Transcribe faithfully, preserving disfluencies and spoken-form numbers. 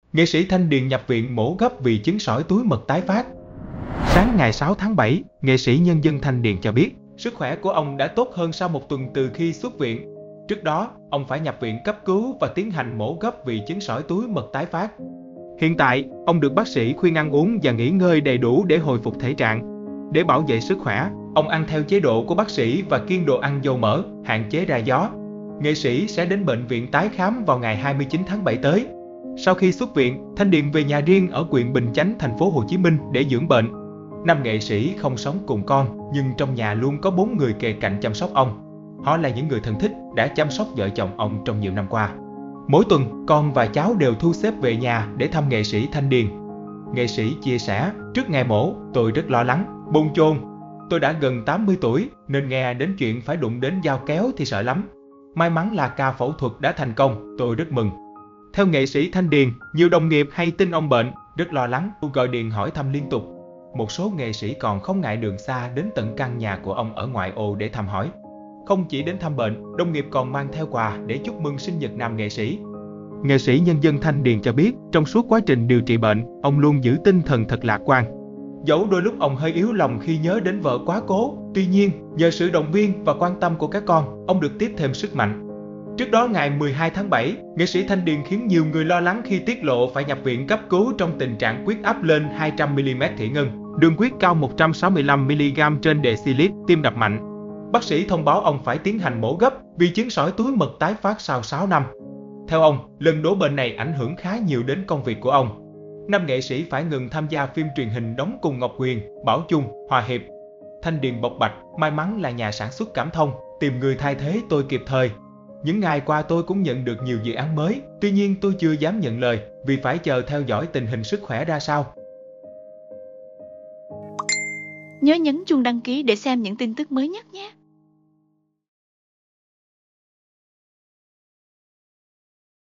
Nghệ sĩ Thanh Điền nhập viện mổ gấp vì chứng sỏi túi mật tái phát. Sáng ngày sáu tháng bảy, nghệ sĩ nhân dân Thanh Điền cho biết, sức khỏe của ông đã tốt hơn sau một tuần từ khi xuất viện. Trước đó, ông phải nhập viện cấp cứu và tiến hành mổ gấp vì chứng sỏi túi mật tái phát. Hiện tại, ông được bác sĩ khuyên ăn uống và nghỉ ngơi đầy đủ để hồi phục thể trạng. Để bảo vệ sức khỏe, ông ăn theo chế độ của bác sĩ và kiêng đồ ăn dầu mỡ, hạn chế ra gió. Nghệ sĩ sẽ đến bệnh viện tái khám vào ngày hai mươi chín tháng bảy tới. Sau khi xuất viện, Thanh Điền về nhà riêng ở huyện Bình Chánh, thành phố Hồ Chí Minh để dưỡng bệnh. Nam nghệ sĩ không sống cùng con, nhưng trong nhà luôn có bốn người kề cạnh chăm sóc ông. Họ là những người thân thích đã chăm sóc vợ chồng ông trong nhiều năm qua. Mỗi tuần, con và cháu đều thu xếp về nhà để thăm nghệ sĩ Thanh Điền. Nghệ sĩ chia sẻ, trước ngày mổ, tôi rất lo lắng, bồn chồn. Tôi đã gần tám mươi tuổi, nên nghe đến chuyện phải đụng đến dao kéo thì sợ lắm. May mắn là ca phẫu thuật đã thành công, tôi rất mừng. Theo nghệ sĩ Thanh Điền, nhiều đồng nghiệp hay tin ông bệnh, rất lo lắng, gọi điện hỏi thăm liên tục. Một số nghệ sĩ còn không ngại đường xa đến tận căn nhà của ông ở ngoại ô để thăm hỏi. Không chỉ đến thăm bệnh, đồng nghiệp còn mang theo quà để chúc mừng sinh nhật nam nghệ sĩ. Nghệ sĩ nhân dân Thanh Điền cho biết, trong suốt quá trình điều trị bệnh, ông luôn giữ tinh thần thật lạc quan. Dẫu đôi lúc ông hơi yếu lòng khi nhớ đến vợ quá cố, tuy nhiên, nhờ sự động viên và quan tâm của các con, ông được tiếp thêm sức mạnh. Trước đó ngày mười hai tháng bảy, nghệ sĩ Thanh Điền khiến nhiều người lo lắng khi tiết lộ phải nhập viện cấp cứu trong tình trạng huyết áp lên hai trăm mi-li-mét thủy ngân, đường huyết cao một trăm sáu mươi lăm mi-li-gam trên decilit, tim đập mạnh. Bác sĩ thông báo ông phải tiến hành mổ gấp vì chứng sỏi túi mật tái phát sau sáu năm. Theo ông, lần đổ bệnh này ảnh hưởng khá nhiều đến công việc của ông. Nam nghệ sĩ phải ngừng tham gia phim truyền hình đóng cùng Ngọc Huyền, Bảo Chung, Hòa Hiệp. Thanh Điền bộc bạch, may mắn là nhà sản xuất cảm thông, tìm người thay thế tôi kịp thời. Những ngày qua tôi cũng nhận được nhiều dự án mới, tuy nhiên tôi chưa dám nhận lời vì phải chờ theo dõi tình hình sức khỏe ra sao. Nhớ nhấn chuông đăng ký để xem những tin tức mới nhất nhé!